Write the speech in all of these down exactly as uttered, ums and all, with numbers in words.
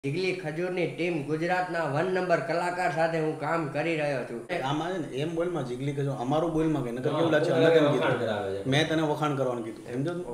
જીગલી ખજૂરની ટીમ ગુજરાતના one number કલાકાર સાથે હું કામ કરી રહ્યો છું. આમાં છે ને એમ બોલમાં જીગલી ખજૂર અમારું બોલમાં કે નકર કેવું લાગે અમે તને કીધું મેં તને વખાણ કરવાનું કીધું સમજો તું.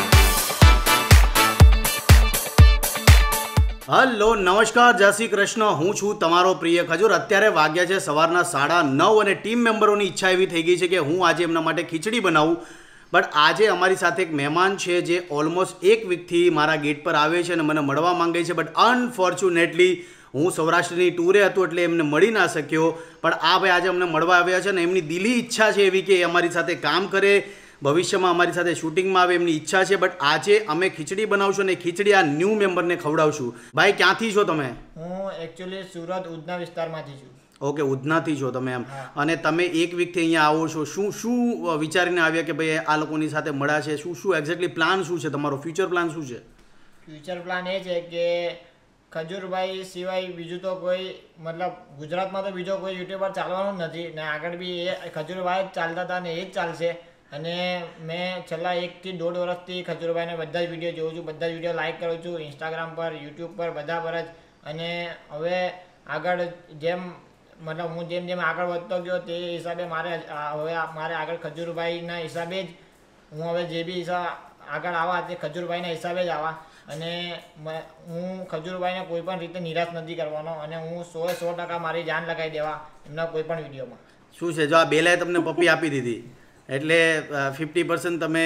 હલો નમસ્કાર, જય શ્રી કૃષ્ણ. હું છું તમારો પ્રિય ખજૂર. અત્યારે વાગ્યા છે સવારના સાડા નવ અને ટીમ મેમ્બરોની ઈચ્છા એવી થઈ ગઈ છે કે હું આજે એમના માટે ખીચડી બનાવું. બટ આજે અમારી સાથે એક મહેમાન છે જે ઓલમોસ્ટ એક વીકથી મારા ગેટ પર આવે છે અને મને મળવા માંગે છે. બટ અનફોર્ચ્યુનેટલી હું સૌરાષ્ટ્રની ટૂરે હતો એટલે એમને મળી ના શક્યો. પણ આ ભાઈ આજે અમને મળવા આવ્યા છે ને એમની દિલી ઈચ્છા છે એવી કે અમારી સાથે કામ કરે, ભવિષ્યમાં અમારી સાથે શૂટિંગમાં આવે એમની ઈચ્છા છે. બટ આજે અમે ખીચડી બનાવશું અને ખીચડી આ ન્યૂ મેમ્બરને ખવડાવશું. ભાઈ ક્યાંથી છો તમે? હું એકચ્યુઅલી સુરત ઉધના વિસ્તારમાંથી છું. ઓકે, ઉધનાથી છો તમે એમ. અને તમે એક વીકથી અહીંયા આવો છો, શું શું વિચારીને આવ્યા કે ભાઈ આ લોકોની સાથે મળ્યા છે? શું શું એક્ઝેક્ટલી પ્લાન શું છે તમારો? ફ્યુચર પ્લાન શું છે? ફ્યુચર પ્લાન એ છે કે ખજૂરભાઈ સિવાય બીજું તો કોઈ, મતલબ ગુજરાતમાં તો બીજો કોઈ યુટ્યુબર ચાલવાનું નથી ને આગળ બી એ ખજૂરભાઈ જ ચાલતા હતા ને એ જ ચાલશે. અને મેં છેલ્લા એકથી દોઢ વર્ષથી ખજૂરભાઈને બધા જ વિડીયો જોઉં છું, બધા જ વિડીયો લાઈક કરું છું ઇન્સ્ટાગ્રામ પર, યુટ્યુબ પર, બધા પર જ. અને હવે આગળ જેમ મતલબ હું જેમ જેમ આગળ વધતો ગયો તે હિસાબે મારે હવે મારે આગળ ખજૂરભાઈના હિસાબે જ હું હવે જે બી હિસાબ આગળ આવવા તે ખજૂરભાઈના હિસાબે જ આવવા. અને હું ખજૂરભાઈને કોઈ પણ રીતે નિરાશ નથી કરવાનો અને હું સો સો ટકા મારી જાન લગાવી દેવા એમના કોઈ પણ વિડીયોમાં. શું છે, જો આ બેલાએ તમને પપ્પી આપી દીધી એટલે ફિફ્ટી પર્સન્ટ તમે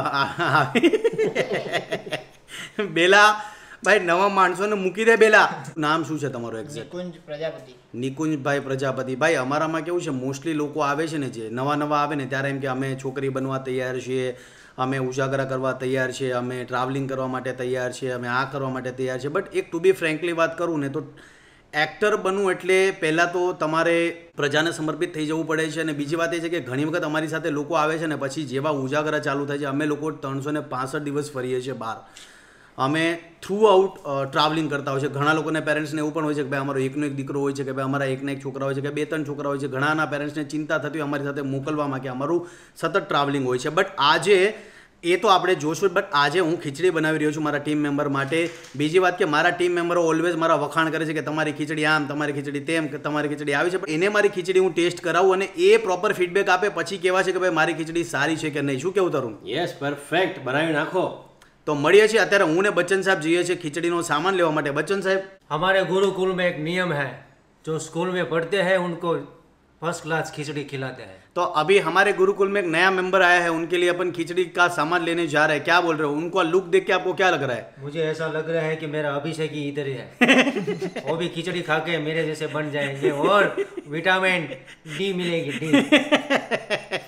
બેલા ભાઈ નવા માણસોને મૂકી દે. બેલા નામ શું છે તમારું એક્ઝેક્ટ? નિકુંજ પ્રજાપતિ. નિકુંજભાઈ પ્રજાપતિ. ભાઈ અમારામાં કેવું છે, મોસ્ટલી લોકો આવે છે ને જે નવા નવા આવે ને ત્યારે એમ કે અમે છોકરી બનવા તૈયાર છીએ, અમે ઉજાગરા કરવા તૈયાર છીએ, અમે ટ્રાવેલિંગ કરવા માટે તૈયાર છીએ, અમે આ કરવા માટે તૈયાર છીએ. બટ એક ટુ બી ફ્રેન્કલી વાત કરું ને તો એક્ટર બનવું એટલે પહેલાં તો તમારે પ્રજાને સમર્પિત થઈ જવું પડે છે. અને બીજી વાત એ છે કે ઘણી વખત અમારી સાથે લોકો આવે છે ને પછી જેવા ઉજાગરા ચાલુ થાય છે, અમે લોકો ત્રણસો ને પાસઠ દિવસ ફરીએ છીએ બહાર. અમે થ્રુ આઉટ ટ્રાવેલિંગ કરતા હોય છે. ઘણા લોકોને પેરેન્ટ્સને એવું પણ હોય છે કે ભાઈ અમારો એકનો એક દીકરો હોય છે, કે ભાઈ અમારા એકના એક છોકરા હોય છે, કે બે ત્રણ છોકરા હોય છે. ઘણાના પેરેન્ટ્સને ચિંતા થતી હોય અમારી સાથે મોકલવામાં કે અમારું સતત ટ્રાવેલિંગ હોય છે. બટ આજે એ તો આપણે જોશું. બટ આજે હું ખીચડી બનાવી રહ્યો છું મારા ટીમ મેમ્બર માટે. બીજી વાત કે મારા ટીમ મેમ્બરો ઓલવેઝ મારા વખાણ કરે છે કે તમારી ખીચડી આમ, તમારી ખીચડી તેમ, કે તમારી ખીચડી આવી છે. પણ એને મારી ખીચડી હું ટેસ્ટ કરાવું અને એ પ્રોપર ફીડબેક આપે પછી કહેવા છે કે ભાઈ મારી ખીચડી સારી છે કે નહીં. શું કેવું તારું? યસ, પરફેક્ટ, બનાવી નાખો. તો મળીએ છીએ અત્યારે. હું ને બચ્ચન સાહેબ જઈએ છીએ ખીચડીનો સામાન લેવા માટે. બચ્ચન સાહેબ, हमारे गुरुकुल में एक नियम है, जो स्कूल में पढ़ते हैं उनको फर्स्ट क्लास खिचड़ी खिलाते हैं. तो अभी हमारे गुरुकुल में एक नया मेंबर आया है, उनके लिए अपन खिचड़ी का सामान लेने जा रहे हैं. क्या बोल रहे हो? उनको लुक देख के आपको क्या लग रहा है? मुझे ऐसा लग रहा है कि मेरा अभिषेक ही इधर ही है. वो भी खिचड़ी खा के मेरे जैसे बन जाएंगे और विटामिन डी मिलेगी, डी.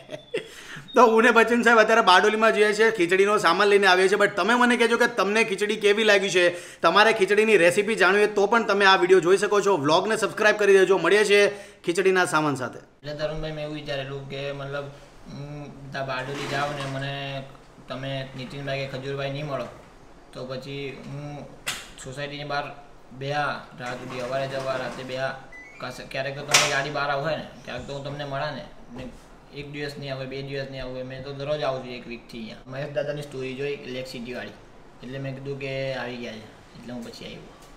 તો હું ને બચ્ચન સાહેબ અત્યારે બારડોલીમાં જઈએ છીએ, ખીચડીનો સામાન લઈને આવીએ છીએ. બટ તમે મને કહેજો કે તમને ખીચડી કેવી લાગી છે. તમારે ખીચડીની રેસીપી જાણવી હોય તો પણ તમે આ વિડીયો જોઈ શકો છો. વ્લોગને સબસ્ક્રાઇબ કરી દેજો. મળીએ છીએ ખીચડીના સામાન સાથે. એટલે તરુણભાઈ મેં એવું વિચારેલું કે મતલબ હું ત્યાં બારડોલી જાઉં ને મને તમે નીતિનભાઈ કે ખજૂરભાઈ નહીં મળો તો પછી હું સોસાયટીની બહાર બેહા રાત સુધી સવારે જવા રાતે બેહા. ક્યારેક તો તમે ગાડી બહાર આવો હોય ને ક્યારેક તો હું તમને મળા ને એક દિવસ નહીં આવે, બે દિવસ નહીં આવે, મેં તો દરરોજ આવું છું એક વીકથી અહીંયા. મહેશ દાદાની સ્ટોરી જોઈ લેક સિટી વાળી એટલે મેં કીધું કે આવી ગયા છે એટલે હું પછી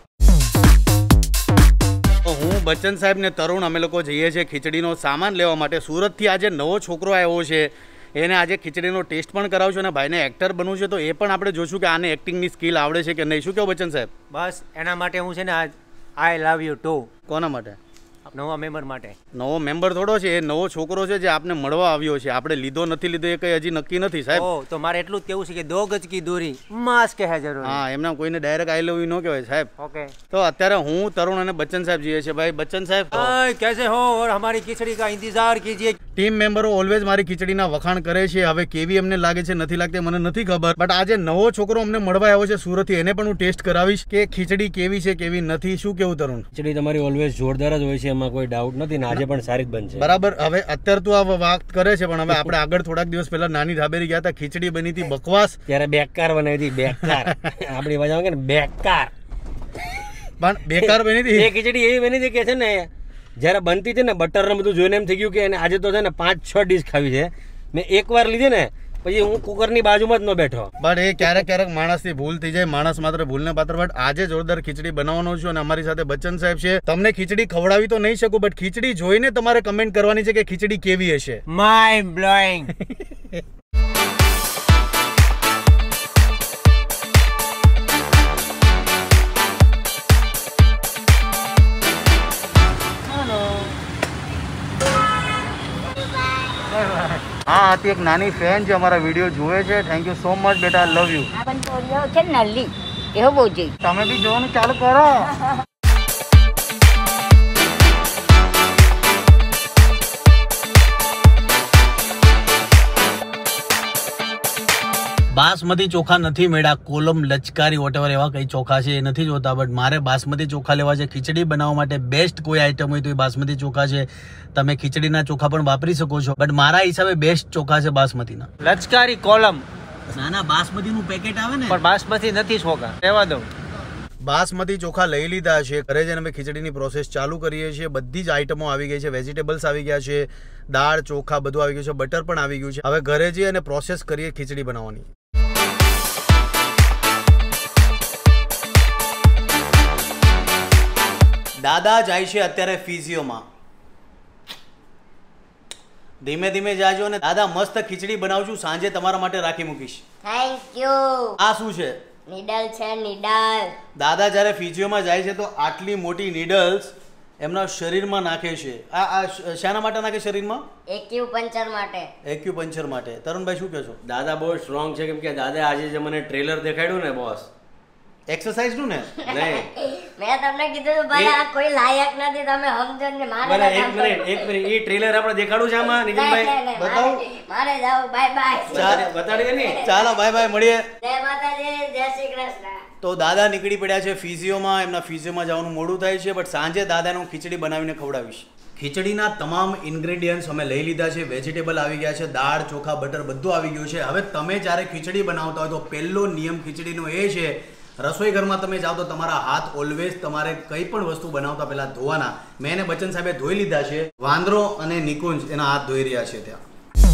આવ્યો. હું બચ્ચન સાહેબ ને તરુણ અમે લોકો જઈએ છીએ ખીચડીનો સામાન લેવા માટે. સુરતથી આજે નવો છોકરો આવ્યો છે, એને આજે ખીચડીનો ટેસ્ટ પણ કરાવશું અને ભાઈને એક્ટર બનવું છે તો એ પણ આપણે જોશું કે આને એક્ટિંગની સ્કિલ આવડે છે કે નહીં. શું કહો બચ્ચન સાહેબ? બસ એના માટે હું છે ને આજ આઈ લવ યુ ટુ. કોના માટે? નવા મેમ્બર માટે. નવો મેમ્બર થોડો છે, એ નવો છોકરો છે જે આપને મળવા આવ્યો છે. આપણે લીધો નથી લીધો એ કઈ હજી નક્કી નથી સાહેબ. ઓ તો મારે એટલું જ કેવું છે કે દો ગજ કી દૂરી માસ્ક હે જરૂર. હા, એમના કોઈને ડાયરેક્ટ આઈ લવ યુ ન કહેવાય સાહેબ. ઓકે, તો અત્યારે હું તરુણ અને બચ્ચન સાહેબ જઈએ છીએ. ભાઈ બચ્ચન સાહેબ, हाय कैसे हो और हमारी खिचड़ी का इंतजार कीजिए. ટીમ મેમ્બરો ઓલવેઝ મારી ખીચડીના વખાણ કરે છે. હવે કેવી એમને લાગે છે નથી લાગતી મને નથી ખબર. બટ આજે નવો છોકરો અમને મળવા આવ્યો છે સુરતથી, એને પણ હું ટેસ્ટ કરાવીશ કે ખીચડી કેવી છે કેવી નથી. શું કેવું તરુણ? ખીચડી તમારી ઓલવેઝ જોરદાર જ હોય છે, એમાં કોઈ ડાઉટ નથી ને આજે પણ સારી જ બનશે. બરાબર. હવે અત્યારે તું આ વાત કરે છે પણ હવે આપણે આગળ થોડાક દિવસ પહેલા નાની ધાબેરી ગયા હતા, ખીચડી બની હતી બકવાસ. ત્યારે બેકાર બનાવી હતી, બેકાર. આપણી ભાષામાં કે ને બેકાર. પણ બેકાર બની હતી એ ખીચડી એવી બની હતી કે છે ને જ્યારે બનતી છે ને બટર ને બધું જોઈને એમ થઈ ગયું કે આજે તો છે ને પાંચ છ ડીશ ખાવી છે. મેં એક વાર લીધી ને પછી હું કુકરની બાજુમાં જ ન બેઠો. બટ એ ક્યારેક ક્યારેક માણસથી ભૂલ થઈ જાય, માણસ માત્ર ભૂલને પાત્ર. બટ આજે જોરદાર ખીચડી બનાવવાનો છું અને અમારી સાથે બચ્ચન સાહેબ છે. તમને ખીચડી ખવડાવી તો નહીં શકું, બટ ખીચડી જોઈને તમારે કમેન્ટ કરવાની છે કે ખીચડી કેવી હશે. Mind blowing. હા હતી એક નાની ફેન જે અમારા વિડીયો જોવે છે. થેન્ક યુ સો મચ બેટા, લવ યુ. આ પણ છોડીઓ છે ને નલ્લી એવો બહુ જોઈ. તમે બી જોવાનું ચાલુ કરો. બાસમતી ચોખા નથી મેળા, કોલમ લચકારી વોટેવર એવા કઈ ચોખા છે એ નથી જોતા. બટ મારે બાસમતી ચોખા લેવા છે ખીચડી બનાવવા માટે. બેસ્ટ કોઈ આઈટમ હોય તો એ બાસમતી ચોખા છે. તમે ખીચડીના ચોખા પણ વાપરી શકો છો, બટ મારા હિસાબે બેસ્ટ ચોખા છે બાસમતીના. લચકારી કોલમ. ના ના, બાસમતીનું પેકેટ આવે ને. પણ બાસમતી નથી ચોખા, રહેવા દઉં. બાસમતી ચોખા લઈ લીધા છે. ઘરે જઈને અમે ખીચડીની પ્રોસેસ ચાલુ કરીએ છીએ. બધી જ આઈટમો આવી ગઈ છે, વેજીટેબલ્સ આવી ગયા છે, દાળ ચોખા બધું આવી ગયું છે, બટર પણ આવી ગયું છે. હવે ઘરે જઈએ અને પ્રોસેસ કરીએ ખીચડી બનાવવાની. દાદા જાય છે અત્યારે ફિઝિયોમાં. ધીમે ધીમે જાજો અને દાદા મસ્ત ખીચડી બનાવશું, સાંજે તમારા માટે રાખી મૂકીશ. Thank you. આ શું છે? નીડલ છે નીડલ. દાદા જ્યારે ફિઝિયોમાં જાય છે તો આટલી મોટી નીડલ્સ એમના શરીરમાં નાખે છે. આ આ શાના માટે નાખે શરીરમાં? એક્યુપંચર માટે. એક્યુપંચર માટે. તરુણભાઈ શું કહેશો? દાદા બહુ સ્ટ્રોંગ છે, કેમ કે દાદા આજે જે મને ટ્રેલર દેખાડ્યું ને બોસ, એક્સરસાઇઝ નું ને. નહીં મેં તમને કીધું ભાઈ આ કોઈ લાયક નથી, તમે સમજો ને. મારે બરાબર, એક મિનિટ એક મિનિટ એ ટ્રેલર આપણે દેખાડું છે આમાં નિકુંજભાઈ? બતાવો. મારે જાવ. Bye bye. ચાલો બતાડી દે ને. ચાલો બાય બાય, મળીએ. જય માતાજી, જય શ્રી કૃષ્ણ. તો દાદા નીકળી પડ્યા છે ફિઝિયોમાં. એમના ફિઝિયોમાં જવાનું મોડું થાય છે, બટ સાંજે દાદાને હું ખીચડી બનાવીને ખવડાવીશ. ખીચડીના તમામ ઇન્ગ્રેડિયન્ટ્સ અમે લઈ લીધા છે. વેજીટેબલ આવી ગયા છે, દાળ ચોખા બટર બધું આવી ગયું છે. હવે તમે જ્યારે ખીચડી બનાવતા હોય તો પહેલો નિયમ ખીચડીનો એ છે, રસોઈ ઘરમાં તમે જાઓ તો તમારા હાથ ઓલવેઝ તમારે કંઈ પણ વસ્તુ બનાવતા પહેલા ધોવાના. મેં એને બચ્ચન સાહેબે ધોઈ લીધા છે. વાંદરો અને નિકુંજ એના હાથ ધોઈ રહ્યા છે ત્યાં.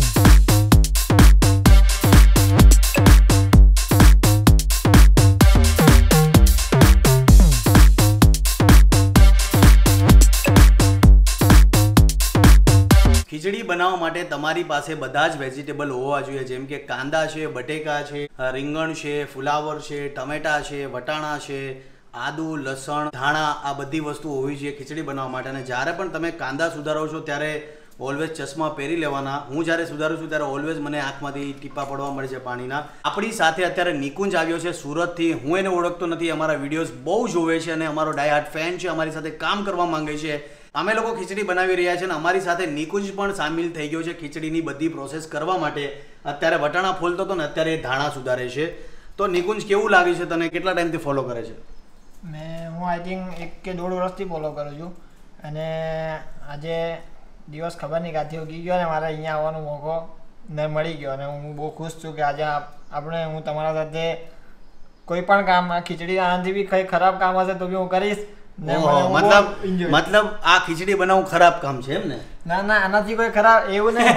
ખીચડી બનાવવા માટે તમારી પાસે બધા જ વેજીટેબલ હોવા જોઈએ, જેમ કે કાંદા છે, બટેકા છે, રીંગણ છે, ફુલાવર છે, ટમેટા છે, વટાણા છે, આદુ, લસણ, ધાણા, આ બધી વસ્તુ હોવી જોઈએ ખીચડી બનાવવા માટે. અને જ્યારે પણ તમે કાંદા સુધારો છો ત્યારે ઓલવેઝ ચશ્મા પહેરી લેવાના. હું જ્યારે સુધારું છું ત્યારે ઓલવેઝ મને આંખમાંથી ટીપા પડવા મળે છે પાણીના. આપણી સાથે અત્યારે નિકુંજ આવ્યો છે સુરતથી. હું એને ઓળખતો નથી, અમારા વિડીયોઝ બહુ જોવે છે અને અમારો ડાય હાર્ટ ફેન છે, અમારી સાથે કામ કરવા માંગે છે. અમે લોકો ખીચડી બનાવી રહ્યા છે અને અમારી સાથે નિકુંજ પણ સામેલ થઈ ગયો છે ખીચડીની બધી પ્રોસેસ કરવા માટે. અત્યારે વટાણા ફોલતો હતો ને અત્યારે ધાણા સુધારે છે. તો નિકુંજ કેવું લાગે છે તને? કેટલા ટાઈમથી ફોલો કરે છે? મેં હું આઈ થિંક એક કે દોઢ વર્ષથી ફોલો કરું છું અને આજે દિવસ ખબર નહીં કાથી ઉગી ગયો ને મારે અહીંયા આવવાનો મોકો ને મળી ગયો અને હું બહુ ખુશ છું કે આજે આપણે હું તમારા સાથે કોઈ પણ કામ, આ ખીચડી આનાથી બી કંઈ ખરાબ કામ હશે તો બી હું કરીશ. મતલબ મતલબ આ ખીચડી બનાવવું ખરાબ કામ છે એમ ને? ના ના, આનાથી કોઈ ખરાબ એવું નહીં.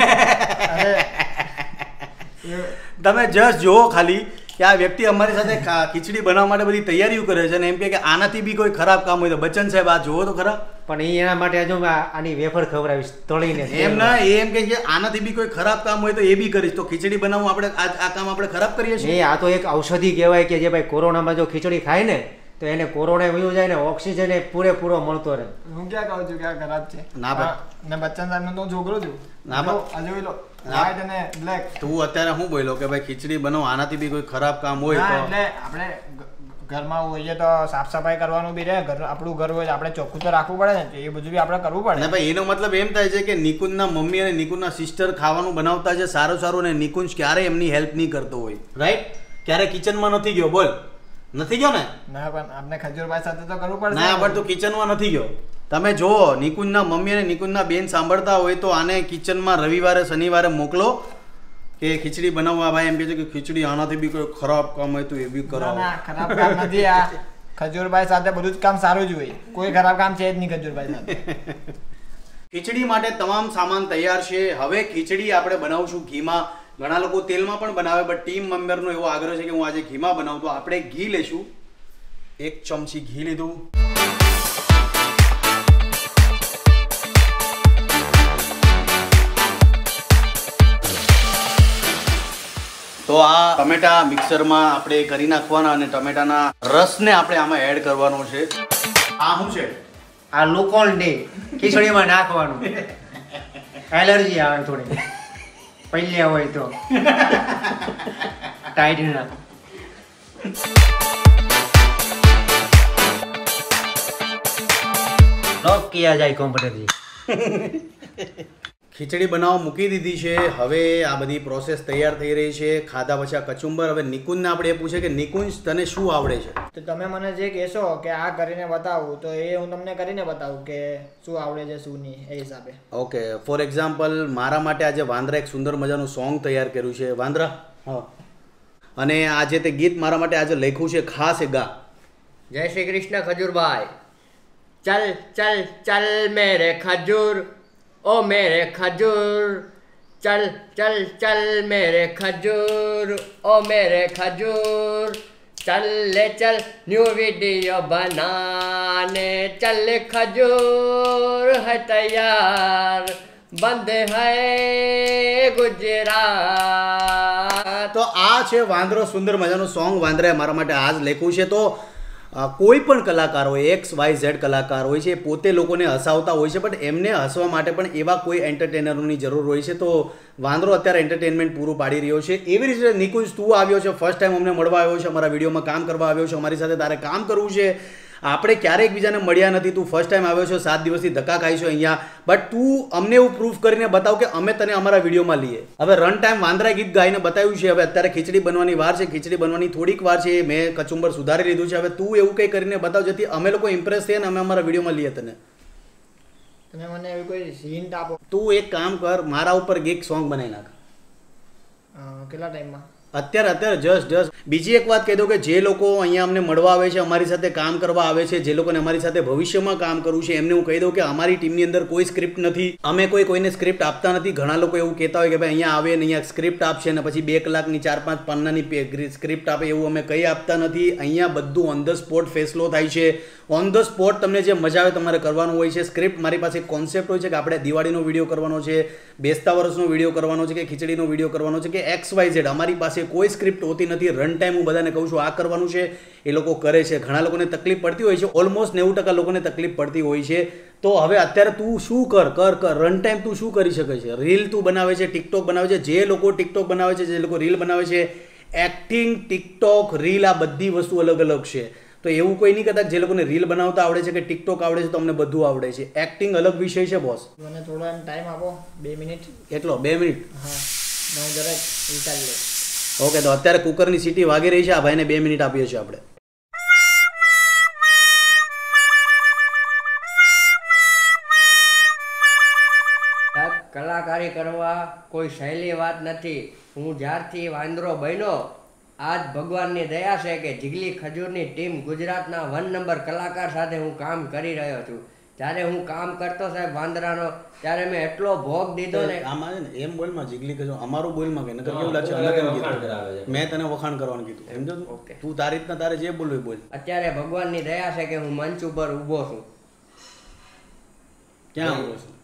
તમે જસ્ટ જુઓ ખાલી કે આ વ્યક્તિ અમારી સાથે ખીચડી બનાવવા માટે બધી તૈયારીઓ કરે છે અને એમ કે આનાથી બી કોઈ ખરાબ કામ હોય તો બચ્ચન સાહેબ આ જુઓ તો ખરા. પણ એ એના માટે હજુ આની વેફર ખવડાવીશ તળીને. એમ ના, એમ કે આનાથી બી કોઈ ખરાબ કામ હોય તો એ બી કરીશ. તો ખીચડી બનાવવું આપણે આ કામ આપણે ખરાબ કરીએ છીએ? આ તો એક ઔષધિ કહેવાય કે જે ભાઈ કોરોનામાં જો ખીચડી ખાય ને તો એને કોરોના વયું જાય ને ઓક્સિજન એ પૂરેપૂરો મળતો રહે. હું ક્યાં કહું છું કે આ ખરાબ છે? ના ભાઈ, ને બચ્ચન સાહેબ નો છોકરો છું. ના આ જોઈ લો, વ્હાઈટ અને બ્લેક. તું અત્યારે શું બોલ્યો કે ભાઈ ખીચડી બનાવો આનાથી બી કોઈ ખરાબ કામ હોય તો? એટલે આપણે ઘરમાં હોઈએ તો સાફ સફાઈ કરવાનું બી રહે. ઘર આપણું ઘર હોય આપણે ચોખ્ખું તો રાખવું પડે ને, એ બધું બી આપણે કરવું પડે. ને ભાઈ એનો મતલબ એમ થાય છે કે નિકુંજના મમ્મી અને નિકુંજના સિસ્ટર ખાવાનું બનાવતા છે સારું સારું ને નિકુંજ ક્યારેય એમની હેલ્પ નહીં કરતો હોય, રાઈટ? ક્યારે કિચનમાં નથી ગયો? બોલ, નથી ગયો ને? ના, પણ આપણે ખજૂરભાઈ સાથે તો કરવું પડે. ના, પણ તું કિચનમાં નથી ગયો. તમે જુઓ, નિકુંજના મમ્મી અને નિકુંજના બેન સાંભળતા હોય તો આને કિચનમાં રવિવારે શનિવારે મોકલો કે ખીચડી બનાવવા. ભાઈ એમ કહે છે કે ખીચડી આનાથી બી કોઈ ખરાબ કામ હોય તો એ બી કરો. ના, ખરાબ કામ નથી. આ ખજૂરભાઈ સાથે બધું જ કામ સારું જ હોય, કોઈ ખરાબ કામ છે જ નહીં ખજૂરભાઈ સાથે. ખીચડી માટે તમામ સામાન તૈયાર છે. હવે ખીચડી આપણે બનાવશું ઘીમાં. ઘણા લોકો તેલમાં પણ બનાવે, બટ ટીમ મેમ્બરનો એવો આગ્રહ છે કે હું આજે ઘીમાં બનાવું, તો આપણે ઘી લેશું. એક ચમચી ઘી લીધું. તો આ ટમેટા મિક્સરમાં આપણે કરી નાખવાના અને ટમેટાના રસને આપણે આમાં એડ કરવાનો છે. આ શું છે? આ લોકોલ ડે ખીચડીમાં નાખવાનું. એલર્જી આવે થોડી પહેલ્યા હોય તો ટાઈટ ના. લોક કિયા જાય કોમ્પ્યુટરથી. ખીચડી બનાવવા મૂકી દીધી છે. હવે આ બધી પ્રોસેસ તૈયાર થઈ રહી છે. ખાધા પછી આ કચુંબર. હવે નિકુંજને આપણે એ પૂછે કે નિકુંજ તને શું આવડે છે? તો તમે મને જે કહેશો કે આ કરીને બતાવું તો એ હું તમને કરીને બતાવું કે શું આવડે છે શું નહીં એ હિસાબે. ઓકે, ફોર એક્ઝામ્પલ મારા માટે આજે વાંદરા એક સુંદર મજાનું સોંગ તૈયાર કર્યું છે. વાંદરા, હા. અને આજે તે ગીત મારા માટે આજે લખ્યું છે ખાસ એ ગા. જય શ્રી કૃષ્ણ ખજૂરભાઈ. ચલ ચલ ચલ મેરે ખજૂર, ओ मेरे खजूर, चल चल चल मेरे खजूर, ओ मेरे खजूर, चल ले चल न्यू वीडियो बनाने, चल खजूर है तैयार, बंद है गुजरात. તો આ છે વાંદરો, સુંદર મજાનું સોંગ વાંદરાએ મારા માટે આજ લખ્યું છે. તો કોઈ પણ કલાકાર હોય, એક્સ વાય ઝેડ કલાકાર હોય છે, પોતે લોકોને હસાવતા હોય છે, પણ એમને હસવા માટે પણ એવા કોઈ એન્ટરટેનરોની જરૂર હોય છે. તો વાંદરો અત્યારે એન્ટરટેનમેન્ટ પૂરું પાડી રહ્યો છે. એવી રીતે નિકુંજ, તું આવ્યો છે, ફર્સ્ટ ટાઈમ અમને મળવા આવ્યો છે, અમારા વિડીયોમાં કામ કરવા આવ્યો છે, અમારી સાથે તારે કામ કરવું છે. આપણે ક્યારેય એકબીજાને મળ્યા નથી. તું ફર્સ્ટ ટાઈમ આવ્યો છો, સાત દિવસથી ધક્કા ખાઈશું અહીંયા, બટ તું અમને એવું પ્રૂફ કરીને બતાવ કે અમે તને અમારા વિડીયોમાં લઈએ. હવે રન ટાઈમ વાંદરા ગીત ગાઈને બતાવ્યું છે. હવે અત્યારે ખીચડી બનવાની વાર છે. ખીચડી બનવાની થોડીક વાર છે. મેં કચુંબર સુધારી લીધું છે. હવે તું એવું કંઈ કરીને બતાવ જેથી અમે લોકો ઇમ્પ્રેસ થઈએ ને અમે અમારા વિડીયોમાં લઈએ તને. તમે મને એવી કોઈ હિન્ટ આપો. તું એક કામ કર, મારા ઉપર એક સોંગ બનાવી નાખ. કેટલા ટાઈમમાં? અત્યારે અત્યારે જસ્ટ જસ્ટ બીજી એક વાત કહી દઉં કે જે લોકો અહીંયા અમને મળવા આવે છે, અમારી સાથે કામ કરવા આવે છે, જે લોકોને અમારી સાથે ભવિષ્યમાં કામ કરવું છે, એમને હું કહી દઉં કે અમારી ટીમની અંદર કોઈ સ્ક્રિપ્ટ નથી. અમે કોઈ કોઈને સ્ક્રિપ્ટ આપતા નથી. ઘણા લોકો એવું કહેતા હોય કે ભાઈ અહીંયા આવે ને અહીંયા સ્ક્રિપ્ટ આપશે ને પછી બે કલાકની ચાર પાંચ પાનાની સ્ક્રિપ્ટ આપે, એવું અમે કંઈ આપતા નથી. અહીંયા બધું ઓન ધ સ્પોટ ફેસલો થાય છે. ઓન ધ સ્પોટ તમને જે મજા આવે તમારે કરવાનું હોય છે. સ્ક્રિપ્ટ મારી પાસે કોન્સેપ્ટ હોય છે કે આપણે દિવાળીનો વિડીયો કરવાનો છે, બેસતા વર્ષનો વિડીયો કરવાનો છે, કે ખીચડીનો વિડીયો કરવાનો છે, કે એક્સ વાય ઝેડ. અમારી પાસે કોઈ સ્ક્રિપ્ટ હોતી નથી. રન ટાઈમ હું બધાને કહું છું આ કરવાનું છે, એ લોકો કરે છે. ઘણા લોકોને તકલીફ પડતી હોય છે, ઓલમોસ્ટ નેવું ટકા લોકોને તકલીફ પડતી હોય છે. તો હવે અત્યારે તું શું કર કર કર રન ટાઈમ તું શું કરી શકે છે? રીલ તું બનાવે છે, ટિકટોક બનાવે છે. જે લોકો ટિકટોક બનાવે છે, જે લોકો રીલ બનાવે છે, એક્ટિંગ, ટિકટોક, રીલ, આ બધી વસ્તુ અલગ અલગ છે. તો એવું કોઈ નહીં કદાચ જે લોકોને રીલ બનાવતા આવડે છે કે ટિકટોક આવડે છે તો અમને બધું આવડે છે. એક્ટિંગ અલગ વિષય છે બોસ. મને થોડો એમ ટાઈમ આપો, બે મિનિટ. એટલો બે મિનિટ? હા, હું જરાક વિચારી લઉં. ઓકે, તો અત્યારે કુકરની સીટી વાગી રહી છે. આ ભાઈને બે મિનિટ આપીએ છીએ આપણે. કલાકારી કરવા કોઈ સહેલી વાત નથી. હું જ્યારથી વાંદરો બન્યો આજ ભગવાનની દયા છે કે જીગલી ખજૂરની ટીમ ગુજરાતના વન નંબર કલાકાર સાથે હું કામ કરી રહ્યો છું. જ્યારે હું કામ કરતો સાહેબ વાંદરાનો, ત્યારે મેં એટલો ભોગ દીધો ને. આમાં છે ને એમ બોલમાં જીગલી ખજૂર અમારું બોલમાં કે નકર કેવું લાગે અલગ એમ કીધું. મેં તને વખાણ કરવાનું કીધું, સમજો તું? તું તારી રીતના તારે જે બોલવું બોલ. અત્યારે ભગવાનની દયા છે કે હું મંચ ઉપર ઊભો છું. ક્યાં ઊભો છું?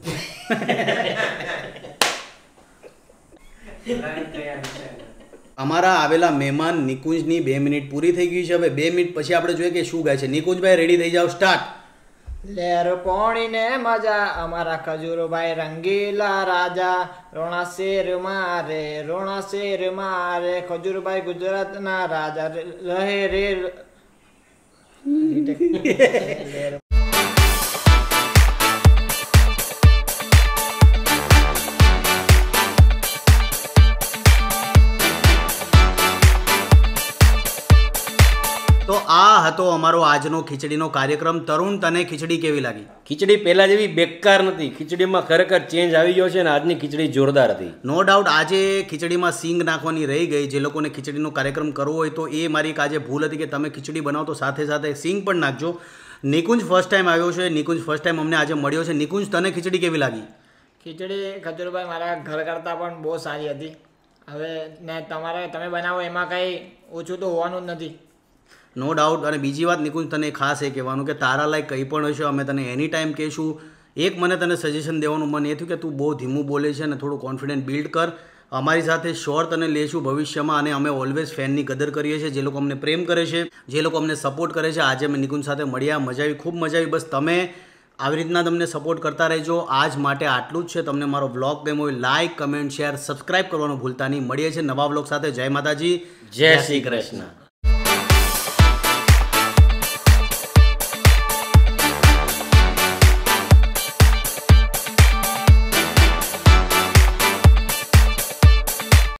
અમારા આવેલા મહેમાન નિકુંજની બે મિનિટ પૂરી થઈ ગઈ છે. હવે બે મિનિટ પછી આપણે જોઈએ કે શું ગાય છે. નિકુંજભાઈ રેડી થઈ જાઓ, સ્ટાર્ટ. લેર પોણીને મજા અમારા ખજૂરભાઈ રંગીલા રાજા, રોણા શેર મારે રોણા શેર મારે, ખજૂરભાઈ ગુજરાતના રાજા રહે રે. તો આ હતો અમારો આજનો ખીચડીનો કાર્યક્રમ. તરુણ, તને ખીચડી કેવી લાગી? ખીચડી પહેલા જેવી બેકાર નથી. ખીચડીમાં ખરેખર ચેન્જ આવી ગયો છે અને આજની ખીચડી જોરદાર હતી. નો ડાઉટ આજે ખીચડીમાં સિંગ નાખવાની રહી ગઈ. જે લોકોને ખીચડીનો કાર્યક્રમ કરવો હોય તો એ મારી એક આજે ભૂલ હતી કે તમે ખીચડી બનાવો તો સાથે સાથે સિંગ પણ નાખજો. નિકુંજ ફર્સ્ટ ટાઈમ આવ્યો છે. નિકુંજ ફર્સ્ટ ટાઈમ અમને આજે મળ્યો છે. નિકુંજ, તને ખીચડી કેવી લાગી? ખીચડી ખજૂરભાઈ મારા ઘર કરતાં પણ બહુ સારી હતી. હવે ને તમારે તમે બનાવો એમાં કંઈ ઓછું તો હોવાનું જ નથી. No doubt. અને બીજી વાત નિકુંજ, તને ખાસ એ કહેવાનું કે તારા લાયક કંઈ પણ હશે અમે તને એની ટાઈમ કહીશું. એક મને તને સજેશન દેવાનું મન એ થયું કે તું બહુ ધીમું બોલે છે અને થોડું કોન્ફિડન્ટ બિલ્ડ કર. અમારી સાથે શ્યોર તને લેશું ભવિષ્યમાં. અને અમે ઓલવેઝ ફેનની કદર કરીએ છીએ, જે લોકો અમને પ્રેમ કરે છે, જે લોકો અમને સપોર્ટ કરે છે. આજે અમે નિકુંજ સાથે મળ્યા, મજા આવી, ખૂબ મજા આવી. બસ તમે આવી રીતના તમને સપોર્ટ કરતા રહેજો. આજ માટે આટલું જ છે. તમને મારો વ્લોગ ગમ્યો હોય લાઇક, કમેન્ટ, શેર, સબસ્ક્રાઇબ કરવાનું ભૂલતા નહીં. મળીએ છીએ નવા વ્લોગ સાથે. જય માતાજી, જય શ્રી કૃષ્ણ.